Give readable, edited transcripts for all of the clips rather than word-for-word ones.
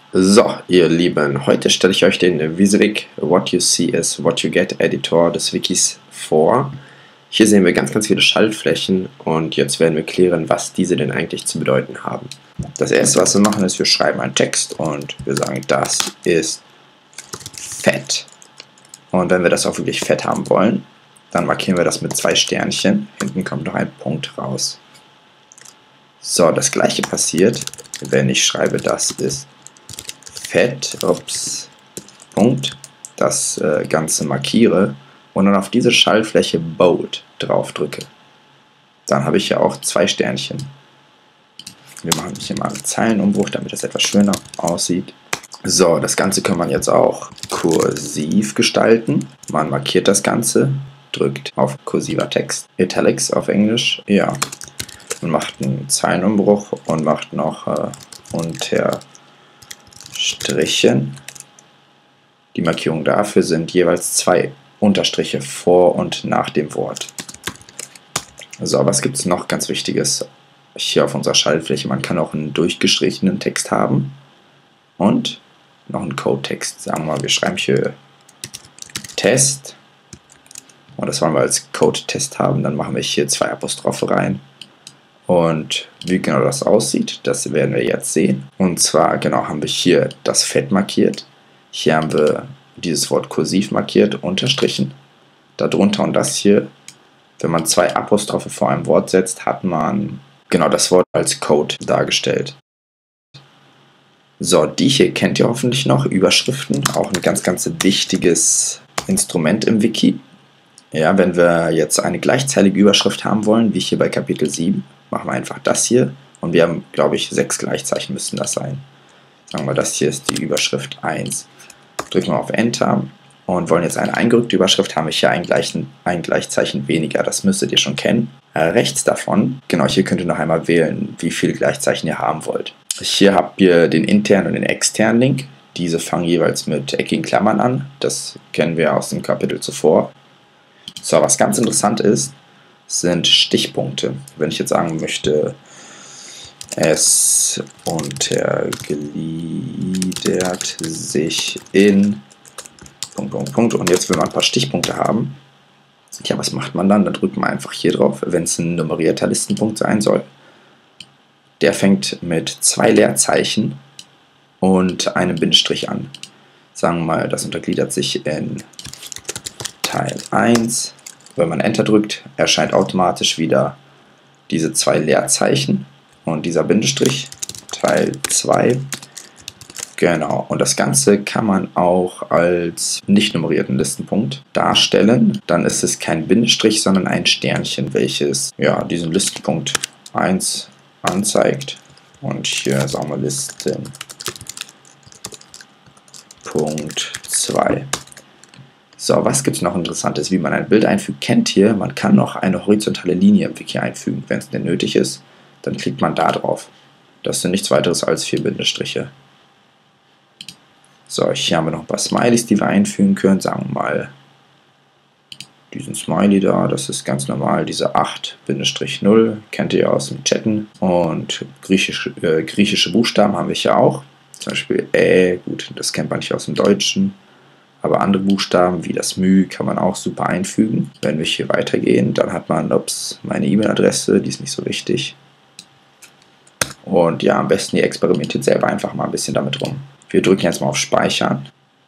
So, ihr Lieben, heute stelle ich euch den Wysiwyg What You See is What You Get Editor des Wikis vor. Hier sehen wir ganz viele Schaltflächen und jetzt werden wir klären, was diese denn eigentlich zu bedeuten haben. Das erste, was wir machen, ist, wir schreiben einen Text und wir sagen, das ist fett. Und wenn wir das auch wirklich fett haben wollen, dann markieren wir das mit 2 Sternchen. Hinten kommt noch ein Punkt raus. So, das gleiche passiert, wenn ich schreibe, das ist fett, Punkt, das Ganze markiere und dann auf diese Schaltfläche Bold drauf drücke. Dann habe ich ja auch 2 Sternchen. Wir machen hier mal einen Zeilenumbruch, damit das etwas schöner aussieht. So, das Ganze kann man jetzt auch kursiv gestalten. Man markiert das Ganze, drückt auf kursiver Text, Italics auf Englisch, ja. Man macht einen Zeilenumbruch und macht noch unter Strichen. Die Markierungen dafür sind jeweils 2 Unterstriche vor und nach dem Wort. So, was gibt es noch ganz Wichtiges hier auf unserer Schaltfläche? Man kann auch einen durchgestrichenen Text haben und noch einen Code-Text. Sagen wir mal, wir schreiben hier Test und das wollen wir als Code-Test haben. Dann machen wir hier 2 Apostrophe rein. Und wie genau das aussieht, das werden wir jetzt sehen. Und zwar genau haben wir hier das Fett markiert. Hier haben wir dieses Wort kursiv markiert, unterstrichen. Darunter und das hier, wenn man 2 Apostrophe vor einem Wort setzt, hat man genau das Wort als Code dargestellt. So, die hier kennt ihr hoffentlich noch, Überschriften, auch ein ganz wichtiges Instrument im Wiki. Ja, wenn wir jetzt eine gleichzeilige Überschrift haben wollen, wie hier bei Kapitel 7, machen wir einfach das hier und wir haben, glaube ich, 6 Gleichzeichen müssten das sein. Sagen wir, das hier ist die Überschrift 1. Drücken wir auf Enter und wollen jetzt eine eingerückte Überschrift, haben wir hier ein Gleichzeichen weniger. Das müsstet ihr schon kennen. Rechts davon, genau, hier könnt ihr noch einmal wählen, wie viele Gleichzeichen ihr haben wollt. Hier habt ihr den internen und den externen Link. Diese fangen jeweils mit eckigen Klammern an. Das kennen wir aus dem Kapitel zuvor. So, was ganz interessant ist, sind Stichpunkte. Wenn ich jetzt sagen möchte, es untergliedert sich in ... Und jetzt will man ein paar Stichpunkte haben. Ja, was macht man dann? Dann drückt man einfach hier drauf, wenn es ein nummerierter Listenpunkt sein soll. Der fängt mit 2 Leerzeichen und einem Bindestrich an. Sagen wir mal, das untergliedert sich in Teil 1. Wenn man Enter drückt, erscheint automatisch wieder diese 2 Leerzeichen und dieser Bindestrich, Teil 2. Genau, und das Ganze kann man auch als nicht nummerierten Listenpunkt darstellen. Dann ist es kein Bindestrich, sondern ein Sternchen, welches ja, diesen Listenpunkt 1 anzeigt. Und hier sagen wir Listenpunkt 2. So, was gibt es noch Interessantes, wie man ein Bild einfügt? Kennt ihr, man kann noch eine horizontale Linie im Wiki einfügen. Wenn es denn nötig ist, dann klickt man da drauf. Das sind nichts weiteres als 4 Bindestriche. So, hier haben wir noch ein paar Smileys, die wir einfügen können. Sagen wir mal diesen Smiley da, das ist ganz normal, diese 8-0, kennt ihr aus dem Chatten. Und griechische Buchstaben haben wir hier auch. Zum Beispiel gut, das kennt man nicht aus dem Deutschen. Aber andere Buchstaben wie das Μ kann man auch super einfügen. Wenn wir hier weitergehen, dann hat man, meine E-Mail-Adresse, die ist nicht so wichtig. Und ja, am besten ihr experimentiert selber einfach mal ein bisschen damit rum. Wir drücken jetzt mal auf Speichern.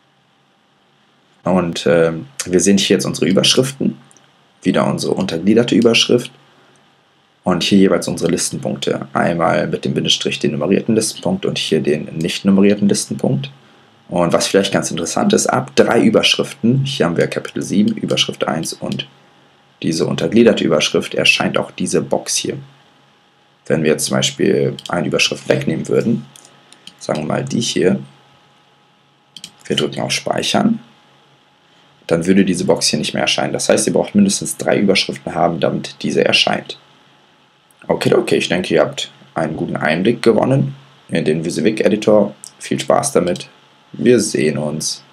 Und wir sehen hier jetzt unsere Überschriften. Wieder unsere untergliederte Überschrift. Und hier jeweils unsere Listenpunkte. Einmal mit dem Bindestrich den nummerierten Listenpunkt und hier den nicht nummerierten Listenpunkt. Und was vielleicht ganz interessant ist, ab 3 Überschriften, hier haben wir Kapitel 7, Überschrift 1 und diese untergliederte Überschrift, erscheint auch diese Box hier. Wenn wir jetzt zum Beispiel eine Überschrift wegnehmen würden, sagen wir mal die hier, wir drücken auf Speichern, dann würde diese Box hier nicht mehr erscheinen. Das heißt, ihr braucht mindestens 3 Überschriften haben, damit diese erscheint. Okay, ich denke, ihr habt einen guten Einblick gewonnen in den Wysiwyg Editor. Viel Spaß damit. Wir sehen uns.